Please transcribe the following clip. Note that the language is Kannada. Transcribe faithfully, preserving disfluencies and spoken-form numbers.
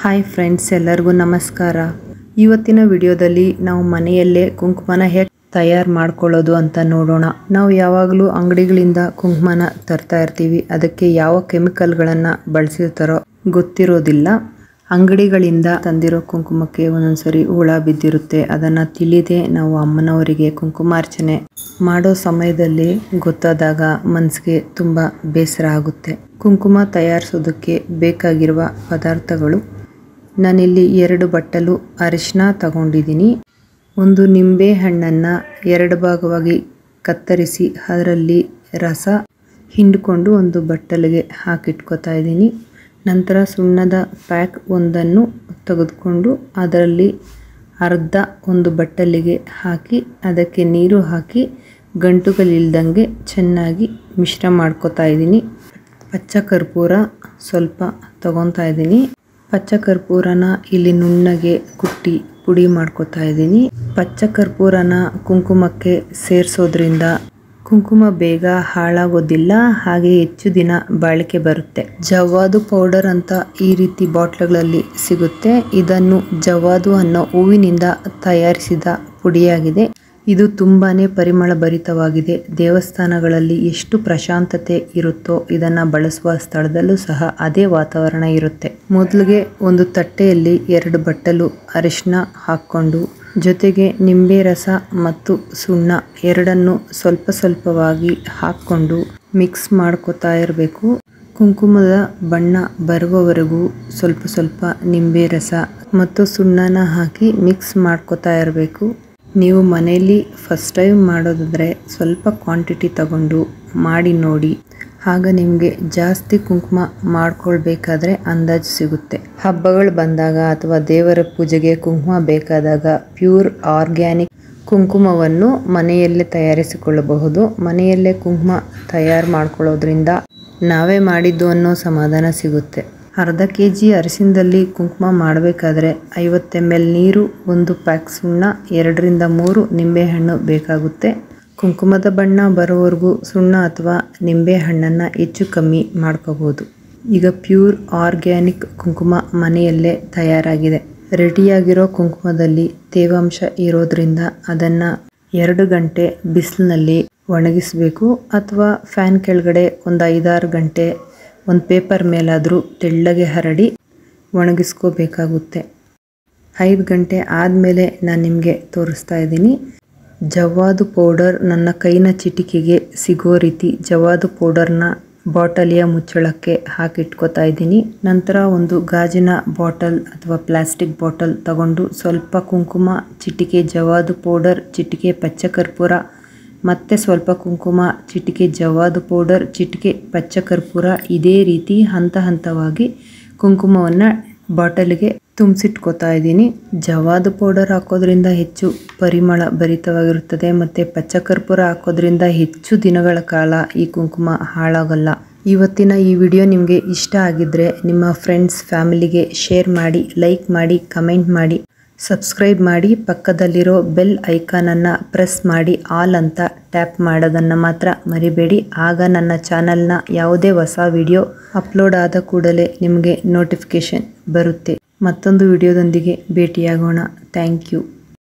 ಹಾಯ್ ಫ್ರೆಂಡ್ಸ್, ಎಲ್ಲರಿಗೂ ನಮಸ್ಕಾರ. ಇವತ್ತಿನ ವಿಡಿಯೋದಲ್ಲಿ ನಾವು ಮನೆಯಲ್ಲೇ ಕುಂಕುಮನ ಹೇಗೆ ತಯಾರು ಮಾಡ್ಕೊಳ್ಳೋದು ಅಂತ ನೋಡೋಣ. ನಾವು ಯಾವಾಗಲೂ ಅಂಗಡಿಗಳಿಂದ ಕುಂಕುಮನ ತರ್ತಾ ಇರ್ತೀವಿ. ಅದಕ್ಕೆ ಯಾವ ಕೆಮಿಕಲ್ಗಳನ್ನು ಬಳಸಿರ್ತಾರೋ ಗೊತ್ತಿರೋದಿಲ್ಲ. ಅಂಗಡಿಗಳಿಂದ ತಂದಿರೋ ಕುಂಕುಮಕ್ಕೆ ಒಂದೊಂದ್ಸರಿ ಹುಳ ಬಿದ್ದಿರುತ್ತೆ. ಅದನ್ನು ತಿಳಿದೇ ನಾವು ಅಮ್ಮನವರಿಗೆ ಕುಂಕುಮಾರ್ಚನೆ ಮಾಡೋ ಸಮಯದಲ್ಲಿ ಗೊತ್ತಾದಾಗ ಮನಸ್ಸಿಗೆ ತುಂಬ ಬೇಸರ ಆಗುತ್ತೆ. ಕುಂಕುಮ ತಯಾರಿಸೋದಕ್ಕೆ ಬೇಕಾಗಿರುವ ಪದಾರ್ಥಗಳು: ನಾನಿಲ್ಲಿ ಎರಡು ಬಟ್ಟಲು ಅರಿಶಿನ ತಗೊಂಡಿದ್ದೀನಿ. ಒಂದು ನಿಂಬೆ ಹಣ್ಣನ್ನು ಎರಡು ಭಾಗವಾಗಿ ಕತ್ತರಿಸಿ ಅದರಲ್ಲಿ ರಸ ಹಿಂಡಿಕೊಂಡು ಒಂದು ಬಟ್ಟಲಿಗೆ ಹಾಕಿಟ್ಕೋತಾ ಇದ್ದೀನಿ. ನಂತರ ಸುಣ್ಣದ ಪ್ಯಾಕ್ ಒಂದನ್ನು ತೆಗೆದುಕೊಂಡು ಅದರಲ್ಲಿ ಅರ್ಧ ಒಂದು ಬಟ್ಟಲಿಗೆ ಹಾಕಿ ಅದಕ್ಕೆ ನೀರು ಹಾಕಿ ಗಂಟುಗಳಿಲ್ದಂಗೆ ಚೆನ್ನಾಗಿ ಮಿಶ್ರ ಮಾಡ್ಕೋತಾ ಇದ್ದೀನಿ. ಪಚ್ಚ ಕರ್ಪೂರ ಸ್ವಲ್ಪ ತಗೊತಾ ಇದ್ದೀನಿ. ಪಚ್ಚ ಕರ್ಪೂರನ ಇಲ್ಲಿ ನುಣ್ಣಗೆ ಕುಟ್ಟಿ ಪುಡಿ ಮಾಡ್ಕೋತಾ ಇದ್ದೀನಿ. ಪಚ್ಚ ಕರ್ಪೂರನ ಕುಂಕುಮಕ್ಕೆ ಸೇರಿಸೋದ್ರಿಂದ ಕುಂಕುಮ ಬೇಗ ಹಾಳಾಗೋದಿಲ್ಲ, ಹಾಗೆ ಹೆಚ್ಚು ದಿನ ಬಾಳಿಕೆ ಬರುತ್ತೆ. ಜವಾದು ಪೌಡರ್ ಅಂತ ಈ ರೀತಿ ಬಾಟ್ಲುಗಳಲ್ಲಿ ಸಿಗುತ್ತೆ. ಇದನ್ನು ಜವಾದು ಅನ್ನೋ ಹೂವಿನಿಂದ ತಯಾರಿಸಿದ ಪುಡಿಯಾಗಿದೆ. ಇದು ತುಂಬಾನೇ ಪರಿಮಳ ಭರಿತವಾಗಿದೆ. ದೇವಸ್ಥಾನಗಳಲ್ಲಿ ಎಷ್ಟು ಪ್ರಶಾಂತತೆ ಇರುತ್ತೋ ಇದನ್ನು ಬಳಸುವ ಸ್ಥಳದಲ್ಲೂ ಸಹ ಅದೇ ವಾತಾವರಣ ಇರುತ್ತೆ. ಮೊದಲಿಗೆ ಒಂದು ತಟ್ಟೆಯಲ್ಲಿ ಎರಡು ಬಟ್ಟಲು ಅರಿಶಿನ ಹಾಕ್ಕೊಂಡು ಜೊತೆಗೆ ನಿಂಬೆ ರಸ ಮತ್ತು ಸುಣ್ಣ ಎರಡನ್ನು ಸ್ವಲ್ಪ ಸ್ವಲ್ಪವಾಗಿ ಹಾಕ್ಕೊಂಡು ಮಿಕ್ಸ್ ಮಾಡ್ಕೋತಾ ಇರಬೇಕು. ಕುಂಕುಮದ ಬಣ್ಣ ಬರುವವರೆಗೂ ಸ್ವಲ್ಪ ಸ್ವಲ್ಪ ನಿಂಬೆ ರಸ ಮತ್ತು ಸುಣ್ಣನ ಹಾಕಿ ಮಿಕ್ಸ್ ಮಾಡ್ಕೋತಾ ಇರಬೇಕು. ನೀವು ಮನೆಯಲ್ಲಿ ಫಸ್ಟ್ ಟೈಮ್ ಮಾಡೋದಾದರೆ ಸ್ವಲ್ಪ ಕ್ವಾಂಟಿಟಿ ತಗೊಂಡು ಮಾಡಿ ನೋಡಿ. ಆಗ ನಿಮಗೆ ಜಾಸ್ತಿ ಕುಂಕುಮ ಮಾಡ್ಕೊಳ್ಬೇಕಾದ್ರೆ ಅಂದಾಜು ಸಿಗುತ್ತೆ. ಹಬ್ಬಗಳು ಬಂದಾಗ ಅಥವಾ ದೇವರ ಪೂಜೆಗೆ ಕುಂಕುಮ ಬೇಕಾದಾಗ ಪ್ಯೂರ್ ಆರ್ಗ್ಯಾನಿಕ್ ಕುಂಕುಮವನ್ನು ಮನೆಯಲ್ಲೇ ತಯಾರಿಸಿಕೊಳ್ಳಬಹುದು. ಮನೆಯಲ್ಲೇ ಕುಂಕುಮ ತಯಾರು ಮಾಡ್ಕೊಳ್ಳೋದ್ರಿಂದ ನಾವೇ ಮಾಡಿದ್ದು ಅನ್ನೋ ಸಮಾಧಾನ ಸಿಗುತ್ತೆ. ಅರ್ಧ ಕೆ ಜಿ ಅರಿಶಿನದಲ್ಲಿ ಕುಂಕುಮ ಮಾಡಬೇಕಾದ್ರೆ ಐವತ್ತು ಎಮ್ ಎಲ್ ನೀರು, ಒಂದು ಪ್ಯಾಕ್ ಸುಣ್ಣ, ಎರಡರಿಂದ ಮೂರು ನಿಂಬೆಹಣ್ಣು ಬೇಕಾಗುತ್ತೆ. ಕುಂಕುಮದ ಬಣ್ಣ ಬರೋವರೆಗೂ ಸುಣ್ಣ ಅಥವಾ ನಿಂಬೆ ಹಣ್ಣನ್ನು ಹೆಚ್ಚು ಕಮ್ಮಿ ಮಾಡ್ಕೋಬೋದು. ಈಗ ಪ್ಯೂರ್ ಆರ್ಗ್ಯಾನಿಕ್ ಕುಂಕುಮ ಮನೆಯಲ್ಲೇ ತಯಾರಾಗಿದೆ. ರೆಡಿಯಾಗಿರೋ ಕುಂಕುಮದಲ್ಲಿ ತೇವಾಂಶ ಇರೋದ್ರಿಂದ ಅದನ್ನು ಎರಡು ಗಂಟೆ ಬಿಸಿಲಿನಲ್ಲಿ ಒಣಗಿಸಬೇಕು ಅಥವಾ ಫ್ಯಾನ್ ಕೆಳಗಡೆ ಒಂದು ಐದಾರು ಗಂಟೆ ಒಂದು ಪೇಪರ್ ಮೇಲಾದರೂ ತೆಳ್ಳಗೆ ಹರಡಿ ಒಣಗಿಸ್ಕೋಬೇಕಾಗುತ್ತೆ. ಐದು ಗಂಟೆ ಆದಮೇಲೆ ನಾನು ನಿಮಗೆ ತೋರಿಸ್ತಾ ಇದ್ದೀನಿ. ಜವಾದು ಪೌಡರ್ ನನ್ನ ಕೈನ ಚಿಟಿಕೆಗೆ ಸಿಗೋ ರೀತಿ ಜವಾದು ಪೌಡರ್ನ ಬಾಟಲಿಯ ಮುಚ್ಚಳಕ್ಕೆ ಹಾಕಿಟ್ಕೋತಾ ಇದ್ದೀನಿ. ನಂತರ ಒಂದು ಗಾಜಿನ ಬಾಟಲ್ ಅಥವಾ ಪ್ಲಾಸ್ಟಿಕ್ ಬಾಟಲ್ ತಗೊಂಡು ಸ್ವಲ್ಪ ಕುಂಕುಮ, ಚಿಟಿಕೆ ಜವಾದು ಪೌಡರ್, ಚಿಟಿಕೆ ಪಚ್ಚ ಕರ್ಪೂರ, ಮತ್ತೆ ಸ್ವಲ್ಪ ಕುಂಕುಮ, ಚಿಟಿಕೆ ಜವಾದು ಪೌಡರ್, ಚಿಟಿಕೆ ಪಚ್ಚ ಕರ್ಪೂರ, ಇದೇ ರೀತಿ ಹಂತ ಹಂತವಾಗಿ ಕುಂಕುಮವನ್ನು ಬಾಟಲಿಗೆ ತುಂಬಿಸಿಟ್ಕೋತಾ ಇದ್ದೀನಿ. ಜವಾದು ಪೌಡರ್ ಹಾಕೋದ್ರಿಂದ ಹೆಚ್ಚು ಪರಿಮಳ ಭರಿತವಾಗಿರುತ್ತದೆ ಮತ್ತು ಪಚ್ಚ ಕರ್ಪೂರ ಹಾಕೋದ್ರಿಂದ ಹೆಚ್ಚು ದಿನಗಳ ಕಾಲ ಈ ಕುಂಕುಮ ಹಾಳಾಗಲ್ಲ. ಇವತ್ತಿನ ಈ ವಿಡಿಯೋ ನಿಮಗೆ ಇಷ್ಟ ಆಗಿದ್ದರೆ ನಿಮ್ಮ ಫ್ರೆಂಡ್ಸ್ ಫ್ಯಾಮಿಲಿಗೆ ಶೇರ್ ಮಾಡಿ, ಲೈಕ್ ಮಾಡಿ, ಕಮೆಂಟ್ ಮಾಡಿ, ಸಬ್ಸ್ಕ್ರೈಬ್ ಮಾಡಿ. ಪಕ್ಕದಲ್ಲಿರೋ ಬೆಲ್ ಐಕಾನನ್ನು ಪ್ರೆಸ್ ಮಾಡಿ ಆಲ್ ಅಂತ ಟ್ಯಾಪ್ ಮಾಡೋದನ್ನು ಮಾತ್ರ ಮರಿಬೇಡಿ. ಆಗ ನನ್ನ ಚಾನಲ್ನ ಯಾವುದೇ ಹೊಸ ವಿಡಿಯೋ ಅಪ್ಲೋಡ್ ಆದ ಕೂಡಲೇ ನಿಮಗೆ ನೋಟಿಫಿಕೇಷನ್ ಬರುತ್ತೆ. ಮತ್ತೊಂದು ವಿಡಿಯೋದೊಂದಿಗೆ ಭೇಟಿಯಾಗೋಣ. Thank you.